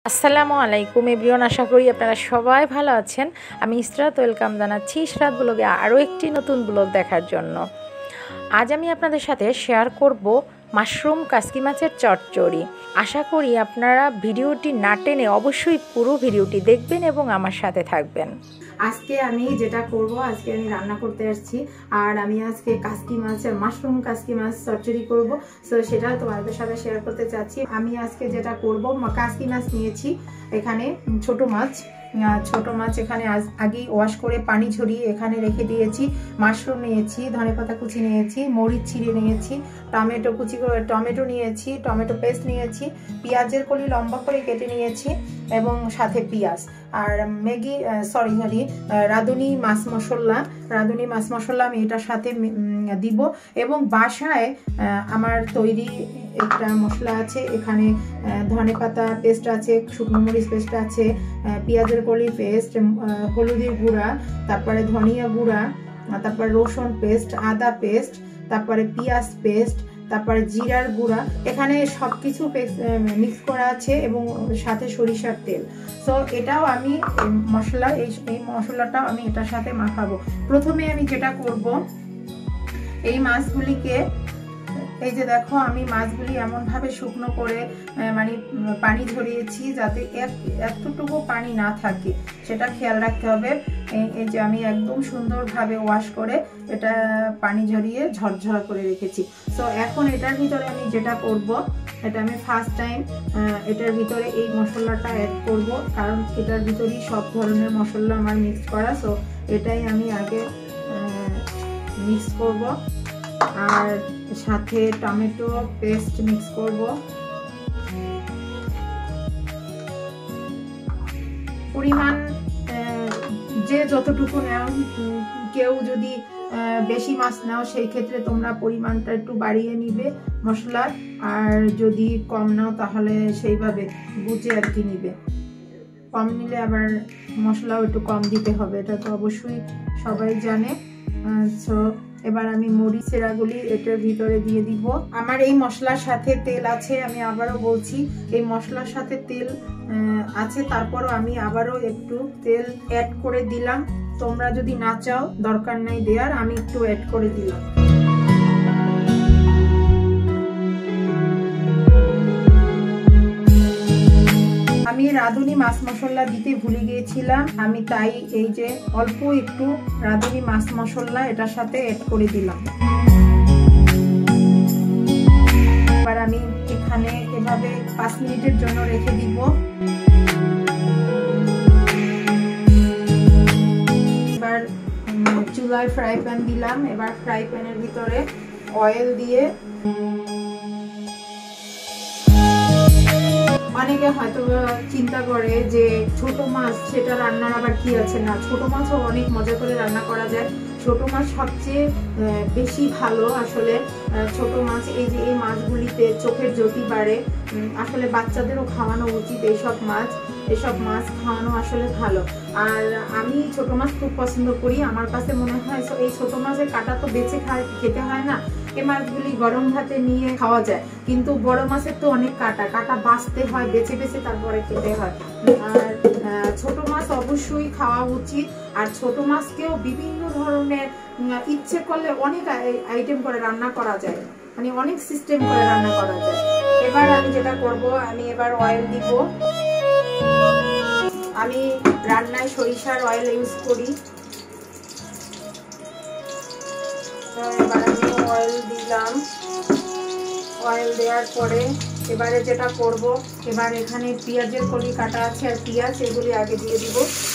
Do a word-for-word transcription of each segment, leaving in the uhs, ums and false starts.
আসসালামু আলাইকুম এভরিওয়ান, আশা করি আপনারা সবাই ভালো আছেন। আমি ইসরাত ওয়েলকাম জানাচ্ছি ইসরাত ব্লগে আরও একটি নতুন ব্লগ দেখার জন্য। আজ আমি আপনাদের সাথে শেয়ার করব মাশরুম কাসকি মাছের চচ্চড়ি। আশা করি আপনারা ভিডিওটি না টেনে অবশ্যই পুরো ভিডিওটি দেখবেন এবং আমার সাথে থাকবেন। আজকে আমি যেটা করব, আজকে আমি রান্না করতে আসছি আর আমি আজকে কাসকি মাছের মাশরুম কাসকি মাছ চচ্চড়ি করব। সো সেটা তোমাদের সাথে শেয়ার করতে চাচ্ছি। আমি আজকে যেটা করব, কাসকি মাছ নিয়েছি, এখানে ছোট মাছ ছোট মাছ এখানে আগেই ওয়াশ করে পানি ঝরিয়ে এখানে রেখে দিয়েছি। মাশরুম নিয়েছি, ধনেপাতা কুচি নিয়েছি, মরিচ ছিঁড়ে নিয়েছি, টমেটো কুচি করে টমেটো নিয়েছি, টমেটো পেস্ট নিয়েছি, পেঁয়াজের কলি লম্বা করে কেটে নিয়েছি এবং সাথে পেঁয়াজ আর ম্যাগি সরি সরি রাঁধুনি মাছ মশলা রাঁধুনি মাছ মশলা আমি এটার সাথে দিব। এবং বাসায় আমার তৈরি একটা মশলা আছে, এখানে ধনেপাতা পেস্ট আছে, শুকনো মরিচ পেস্ট আছে, পেঁয়াজের কলি পেস্ট, হলুদের গুঁড়া, তারপরে ধনিয়া গুঁড়া, তারপরে রসুন পেস্ট, আদা পেস্ট, তারপরে পেঁয়াজ পেস্ট, তারপরে জিরার গুঁড়া, এখানে সব কিছু মিক্স করা আছে এবং সাথে সরিষার তেল। সো এটাও আমি মশলা এই এই মশলাটাও আমি এটার সাথে মাখাবো। প্রথমে আমি যেটা করব, এই মাছগুলিকে এই যে দেখো আমি মাছগুলি এমনভাবে শুকনো করে মানে পানি ঝরিয়েছি যাতে এতটুকু পানি না থাকে, সেটা খেয়াল রাখতে হবে। এই যে আমি একদম সুন্দরভাবে ওয়াশ করে এটা পানি ঝরিয়ে ঝরঝরা করে রেখেছি। সো এখন এটার ভিতরে আমি যেটা করব, এটা আমি ফার্স্ট টাইম এটার ভিতরে এই মশলাটা অ্যাড করব, কারণ এটার ভিতরেই সব ধরনের মশলা আমার মিক্স করা। সো এটাই আমি আগে মিক্স করব আর সাথে টমেটো পেস্ট মিক্স করব। পরিমাণ যে যতটুকু নাও, কেউ যদি বেশি মাছ নাও সেই ক্ষেত্রে তোমরা পরিমাণটা একটু বাড়িয়ে নিবে মশলার, আর যদি কম নাও তাহলে সেইভাবে বুঝে আর কি নিবে। কম নিলে আবার মশলাও একটু কম দিতে হবে, এটা তো অবশ্যই সবাই জানে। সো এবার আমি মরিচ চেরাগুলি এটার ভিতরে দিয়ে দিব। আমার এই মশলার সাথে তেল আছে, আমি আবারও বলছি এই মশলার সাথে তেল আছে, তারপরও আমি আবারও একটু তেল অ্যাড করে দিলাম। তোমরা যদি না চাও দরকার নাই দেওয়ার, আমি একটু অ্যাড করে দিলাম। আমি রাঁধুনি মাছ মশলা দিতে ভুলে গিয়েছিলাম, আমি তাই এই যে অল্প একটু রাঁধুনি মাছ মশলা এটার সাথে অ্যাড করে দিলাম। এবার আমি এখানে এভাবে পাঁচ মিনিটের জন্য রেখে দিব। এবার চুলায় ফ্রাই প্যান দিলাম। এবার ফ্রাই প্যানের ভিতরে অয়েল দিয়ে, অনেকে হয়তো চিন্তা করে যে ছোট মাছ সেটা রান্নার আবার কি আছে, না ছোট মাছও অনেক মজা করে রান্না করা যায়। ছোট মাছ সবচেয়ে বেশি ভালো আসলে। ছোট মাছ এই যে এই মাছগুলিতে চোখের জ্যোতি বাড়ে, আসলে বাচ্চাদেরও খাওয়ানো উচিত এইসব মাছ। এসব মাছ খাওয়ানো আসলে ভালো। আর আমি ছোট মাছ খুব পছন্দ করি। আমার কাছে মনে হয় এই ছোট মাছের কাঁটা তো বেঁচে খায় খেতে হয় না, এই মাছগুলি গরম ভাতে নিয়ে খাওয়া যায়, কিন্তু বড় মাছের তো অনেক কাঁটা কাঁটা বাছতে হয়, বেছে বেছে তারপরে খেতে হয়। আর ছোট মাছ অবশ্যই খাওয়া উচিত। আর ছোট মাছকেও বিভিন্ন ধরনের ইচ্ছে করলে অনেক আইটেম করে রান্না করা যায়, মানে অনেক সিস্টেম করে রান্না করা যায়। এবার আমি যেটা করব, আমি এবার অয়েল দিব। আমি রান্নায় সরিষার অয়েল ইউজ করি। এবার আমি অয়েল দিলাম। অয়েল দেওয়ার পরে এবারে যেটা করব, এবার এখানে পেঁয়াজের কলি কাটা আছে আর পেঁয়াজ, এগুলি আগে দিয়ে দিব।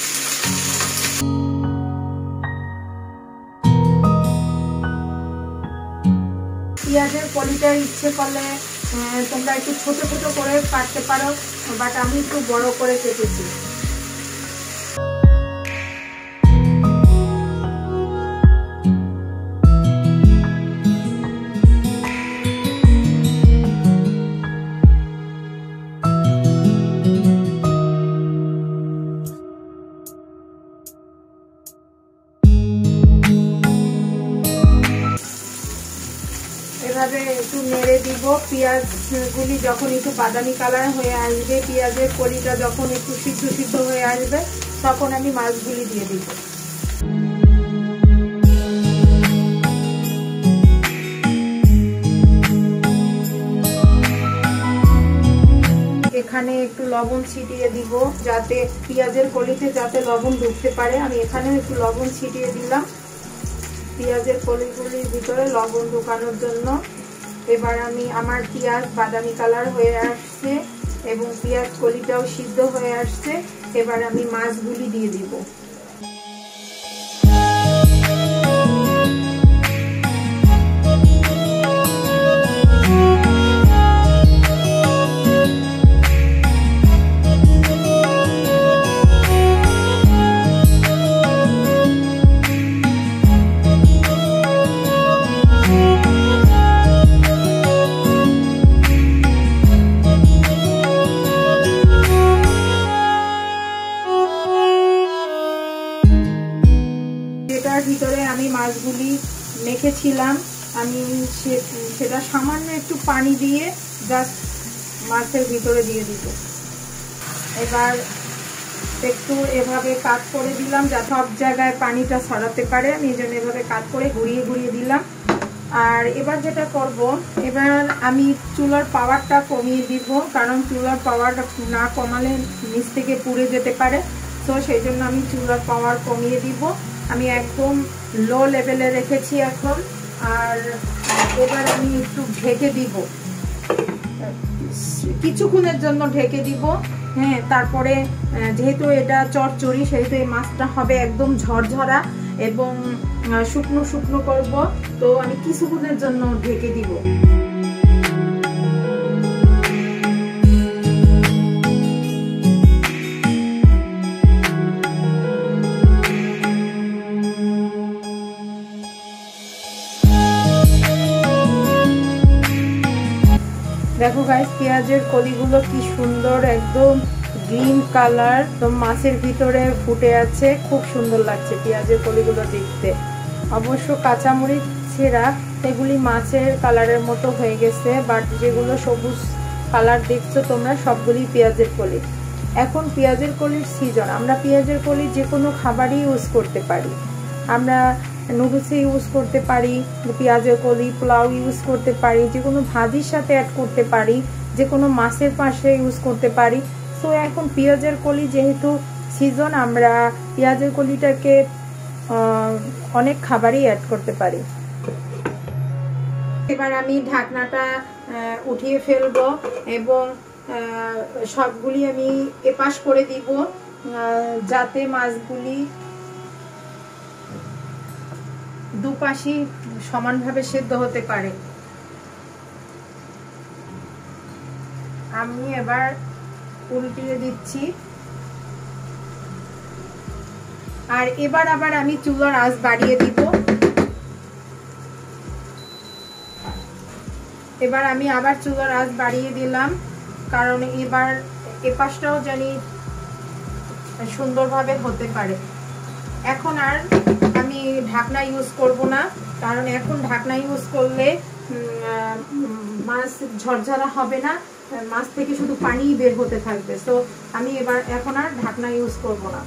পেঁয়াজের কলিটা ইচ্ছে করলে তোমরা একটু ছোট ছোট করে কাটতে পারো, বাট আমি একটু বড় করে কেটেছি। এভাবে একটু নেড়ে দিব। পেঁয়াজগুলি যখন একটু বাদামি কালার হয়ে আসবে, পেঁয়াজের কলিটা যখন একটু সিদ্ধ সিদ্ধ হয়ে আসবে, তখন আমি মাছগুলি দিয়ে দিব। এখানে একটু লবণ ছিটিয়ে দিব, যাতে পেঁয়াজের কলিতে যাতে লবণ ঢুকতে পারে। আমি এখানেও একটু লবণ ছিটিয়ে দিলাম পেঁয়াজের কলিগুলির ভিতরে লবণ ঢোকানোর জন্য। এবার আমি আমার পেঁয়াজ বাদামি কালার হয়ে আসছে এবং পেঁয়াজ কলিটাও সিদ্ধ হয়ে আসছে। এবার আমি মাছগুলি দিয়ে দিব। যেটার ভিতরে আমি মাছগুলি মেখেছিলাম, আমি সেটা সামান্য একটু পানি দিয়ে জাস্ট মাছের ভিতরে দিয়ে দিব। এবার একটু এভাবে কাট করে দিলাম, যা সব জায়গায় পানিটা ছড়াতে পারে। আমি এই জন্য এভাবে কাট করে ঘুরিয়ে ঘুরিয়ে দিলাম। আর এবার যেটা করব, এবার আমি চুলার পাওয়ারটা কমিয়ে দিব, কারণ চুলার পাওয়ারটা না কমালে নিচ থেকে পুড়ে যেতে পারে। তো সেই জন্য আমি চুলার পাওয়ার কমিয়ে দিব। আমি একদম লো লেভেলে রেখেছি এখন। আর এবার আমি একটু ঢেকে দিব, কিছুক্ষণের জন্য ঢেকে দিব। হ্যাঁ, তারপরে যেহেতু এটা চচ্চড়ি, সেহেতু এই মাছটা হবে একদম ঝরঝরা এবং শুকনো শুকনো করব। তো আমি কিছুক্ষণের জন্য ঢেকে দিব। দেখো গাইস, পেঁয়াজের কলিগুলো কি সুন্দর, একদম গ্রিন কালার, তো মাছের ভিতরে ফুটে আছে। খুব সুন্দর লাগছে পেঁয়াজের কলিগুলো দেখতে। অবশ্য কাঁচামরিচ ছেঁড়া এগুলি মাছের কালারের মতো হয়ে গেছে, বাট যেগুলো সবুজ কালার দেখছো তোমরা, সবগুলি পেঁয়াজের কলি। এখন পেঁয়াজের কলির সিজন। আমরা পেঁয়াজের কলি যে কোনো খাবারই ইউজ করতে পারি। আমরা নুডলসে ইউজ করতে পারি পেঁয়াজের কলি, পোলাও ইউজ করতে পারি, যে কোনো ভাজির সাথে অ্যাড করতে পারি, যে কোনো মাছের পাশে ইউজ করতে পারি। সো এখন পেঁয়াজের কলি যেহেতু সিজন, আমরা পেঁয়াজের কলিটাকে অনেক খাবারই অ্যাড করতে পারি। এবার আমি ঢাকনাটা উঠিয়ে ফেলবো এবং সবগুলি আমি এপাশ করে দিব, যাতে মাছগুলি দুপাশই সমানভাবে সেদ্ধ হতে পারে। আমি এবার উল্টিয়ে দিচ্ছি। আর এবার আবার আমি চুলার আঁচ বাড়িয়ে দিব। এবার আমি আবার চুলার আঁচ বাড়িয়ে দিলাম, কারণ এবার এপাশটাও জানি সুন্দরভাবে হতে পারে। এখন আর আমি ঢাকনা ইউজ করব না, কারণ এখন ঢাকনা ইউজ করলে মাছ ঝরঝরা হবে না, মাছ থেকে শুধু পানি বের হতে থাকবে। তো আমি এবার এখন আর ঢাকনা ইউজ করব না।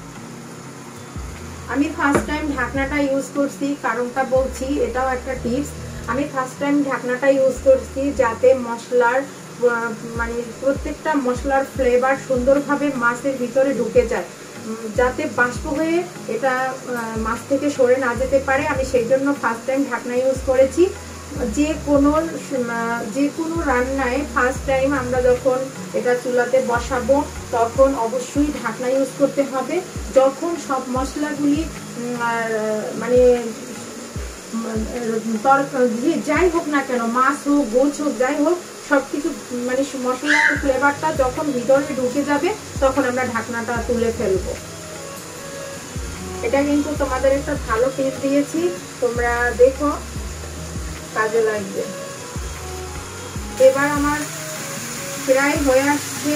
আমি ফার্স্ট টাইম ঢাকনাটা ইউজ করছি, কারণটা বলছি, এটাও একটা টিপস। আমি ফার্স্ট টাইম ঢাকনাটা ইউজ করছি যাতে মশলার মানে প্রত্যেকটা মশলার ফ্লেভার সুন্দরভাবে মাছের ভিতরে ঢুকে যায়, যাতে বাষ্প হয়ে এটা মাছ থেকে সরে না যেতে পারে। আমি সেই জন্য ফার্স্ট টাইম ঢাকনা ইউজ করেছি। যে কোনো যে কোনো রান্নায় ফার্স্ট টাইম আমরা যখন এটা চুলাতে বসাবো, তখন অবশ্যই ঢাকনা ইউজ করতে হবে। যখন সব মশলাগুলি মানে তরকারি যাই হোক না কেন, মাছ হোক, গোছ হোক, যাই হোক, সব কিছু মানে মশলার ফ্লেভারটা যখন ভিতরে ঢুকে যাবে, তখন আমরা ঢাকনাটা তুলে ফেলবো। এটা কিন্তু তোমাদের একটা ভালো টিপ দিয়েছি, তোমরা দেখো, কাজে লাগবে। এবার আমার প্রায় হয়ে আসছে।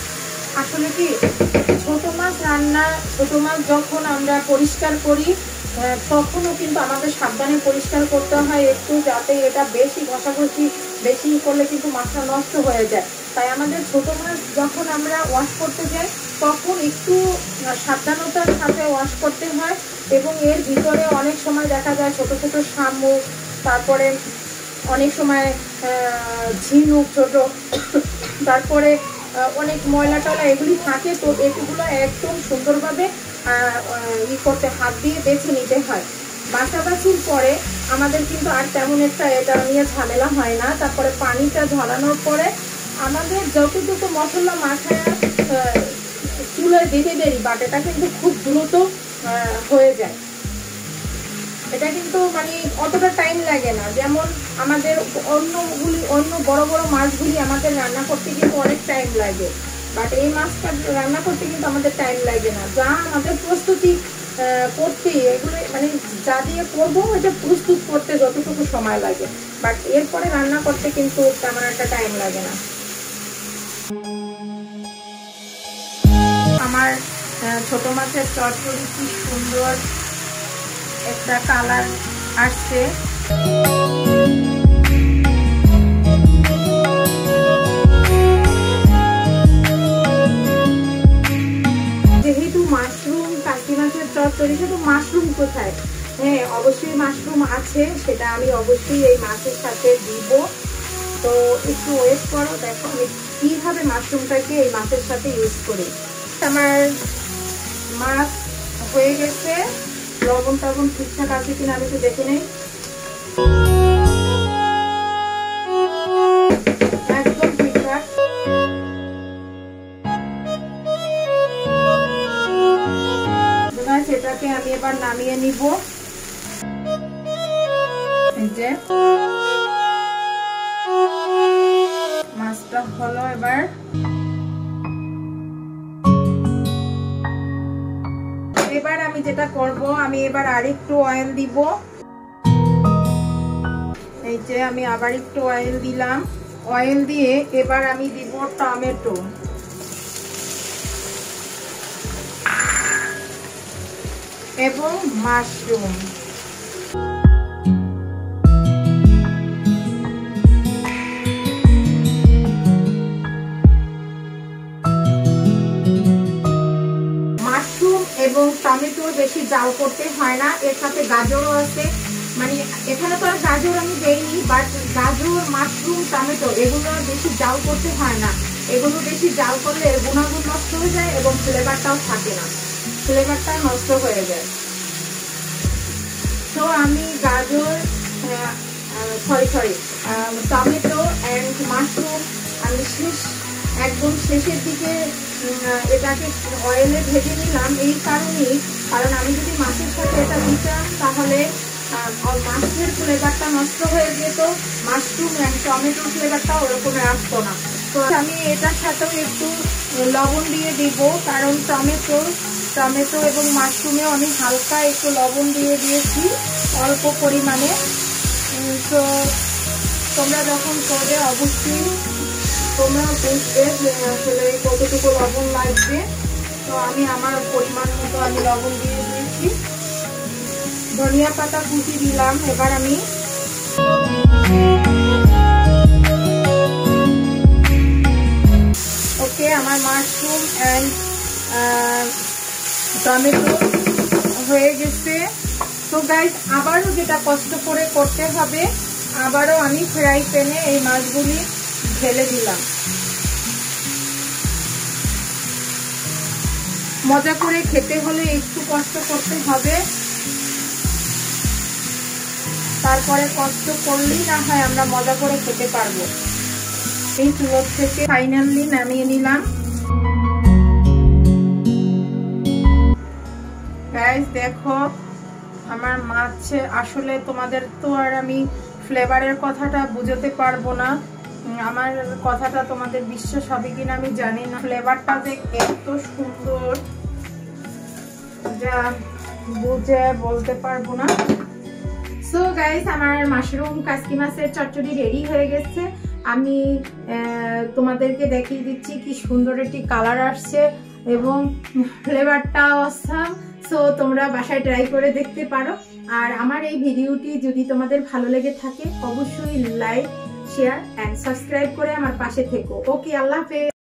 আসলে কি, ছোট মাছ রান্না, ছোট মাছ যখন আমরা পরিষ্কার করি তখনও কিন্তু আমাদের সাবধানে পরিষ্কার করতে হয় একটু, যাতে এটা বেশি ঘষাঘষি বেশি করলে কিন্তু মাছটা নষ্ট হয়ে যায়। তাই আমাদের ছোটো মাছ যখন আমরা ওয়াশ করতে যাই তখন একটু সাবধানতার সাথে ওয়াশ করতে হয়। এবং এর ভিতরে অনেক সময় দেখা যায় ছোট ছোট শামুক, তারপরে অনেক সময় ঝিনুক ছোট, তারপরে অনেক ময়লা টয়লা এগুলি থাকে। তো এগুলো একদম সুন্দরভাবে ই করতে হাত দিয়ে বেছে নিতে হয়। বাছাবাছির পরে আমাদের কিন্তু আর তেমন একটা এটা নিয়ে ঝামেলা হয় না। তারপরে পানিটা ঝরানোর পরে আমাদের যতটুকু মশলা মাখায় চুলায় দিতে দেরি, বাট এটা কিন্তু খুব দ্রুত হয়ে যায়। এটা কিন্তু মানে অতটা টাইম লাগে না, যেমন আমাদের অন্যগুলি অন্য বড় বড় মাছগুলি আমাদের রান্না করতে কিন্তু অনেক টাইম লাগে, বাট এই মাছটা রান্না করতে কিন্তু আমাদের টাইম লাগে না। যা আমাদের প্রস্তুতি করতে এগুলো মানে যা দিয়ে করবো এটা প্রস্তুত করতে যতটুকু সময় লাগে, বাট এরপরে রান্না করতে কিন্তু তেমন একটা টাইম লাগে না। আমার ছোট মাছের চচ্চড়ি কি সুন্দর একটা কালার আসছে। যেহেতু মাশরুম কাশি মাছের চচ্চড়ি, শুধু মাশরুম কোথায়? হ্যাঁ, অবশ্যই মাশরুম আছে, সেটা আমি অবশ্যই এই মাছের সাথে দিব। তো একটু ওয়েট করো, দেখো আমি কীভাবে মাশরুমটাকে এই মাছের সাথে ইউজ করি। আমার মাছ হয়ে গেছে, লবণ টবণ ঠিকঠাক আছে কিনা আমি একটু দেখে নেই। একদম ঠিকঠাক। সেটাকে আমি এবার নামিয়ে নিব। মাছটা হলো এবার। এবার আমি যেটা করব, আমি এবার আরেকটু অয়েল দিব। এই যে আমি আবার একটু অয়েল দিলাম। অয়েল দিয়ে এবার আমি দিব টমেটো। এবং মাশরুম। এবং টমেটো বেশি জাল করতে হয় না, এর সাথে গাজরও আছে, মানে এখানে তো আর গাজর আমি দেইনি, বাট গাজর মাশরুম টমেটো এগুলো বেশি জাল করতে হয় না। এগুলো বেশি জাল করলে এর গুণাগুণ নষ্ট হয়ে যায় এবং ফ্লেভারটাও থাকে না, ফ্লেভারটা নষ্ট হয়ে যায়। তো আমি গাজর sorry sorry tomato and mushroom আমি শেষ একদম শেষের দিকে এটাকে অয়েলে ভেজে নিলাম, এই কারণেই কারণ আমি যদি মাছের সাথে এটা দিতাম তাহলে মাছের ফ্লেভারটা নষ্ট হয়ে যেত, মাশরুম অ্যান্ড টমেটোর ফ্লেভারটা ওরকমই আসতো না। তো আমি এটার সাথেও একটু লবণ দিয়ে দিব, কারণ টমেটো টমেটো এবং মাশরুমে আমি হালকা একটু লবণ দিয়ে দিয়েছি অল্প পরিমাণে। তো তোমরা যখন করবে অবশ্যই তোমরা বুঝবে যে আসলে কতটুকু লবণ লাগবে। তো আমি আমার পরিমাণ মতো আমি লবণ দিয়ে দিয়েছি, ধনিয়া পাতা কুচি দিলাম। এবার আমি ওকে আমার মাশরুম অ্যান্ড টমেটো হয়ে গেছে। তো গাইস আবারও যেটা কষ্ট করে করতে হবে, আবারও আমি ফ্রাই প্যানে এই মাছগুলি ঢেলে দিলাম। মজা করে খেতে হলে একটু কষ্ট করতে হবে, তারপরে কষ্ট করলেই না হয় আমরা মজা করে খেতে পারবো। এই চুলো থেকে ফাইনালি নামিয়ে নিলাম। গাইস দেখো আমার মাছ, আসলে তোমাদের তো আর আমি ফ্লেভারের কথাটা বুঝাতে পারবো না, আমার কথাটা তোমাদের বিশ্বাস হবে কিনা আমি জানি না। ফ্লেভারটা যে এত সুন্দর যা বুঝে বলতে পারবো না। সো গাইস আমার মাশরুম কাসকি মাছের চচ্চড়ি রেডি হয়ে গেছে। আমি তোমাদেরকে দেখিয়ে দিচ্ছি কি সুন্দর একটি কালার আসছে, এবং ফ্লেভারটা অসাম। সো তোমরা বাসায় ট্রাই করে দেখতে পারো। আর আমার এই ভিডিওটি যদি তোমাদের ভালো লেগে থাকে অবশ্যই লাইক, শেয়ার অ্যান্ড সাবস্ক্রাইব করে আমার পাশে থেকো। ওকে, আল্লাহ হাফেজ।